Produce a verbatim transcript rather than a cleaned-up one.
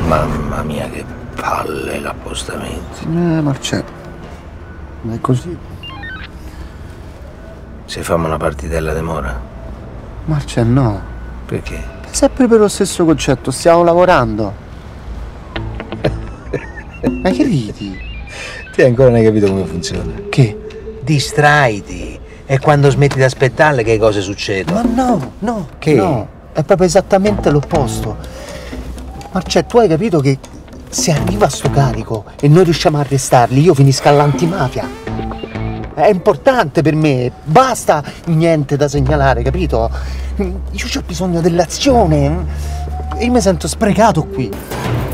Mamma mia, che palle l'appostamento. Eh, Marcello, ma è così. Se famo una partitella de mora? Marcello, no. Perché? Sempre per lo stesso concetto, stiamo lavorando. Ma che ridi? Ti ancora non hai capito come funziona? Che? Distraiti. È quando smetti di aspettare che cose succedono. Ma no, no, Che? no, è proprio esattamente l'opposto. Marcello, tu hai capito che se arriva a sto carico e noi riusciamo a arrestarli, io finisco all'antimafia. È importante per me, basta niente da segnalare, capito? Io ho bisogno dell'azione. Io mi sento sprecato qui.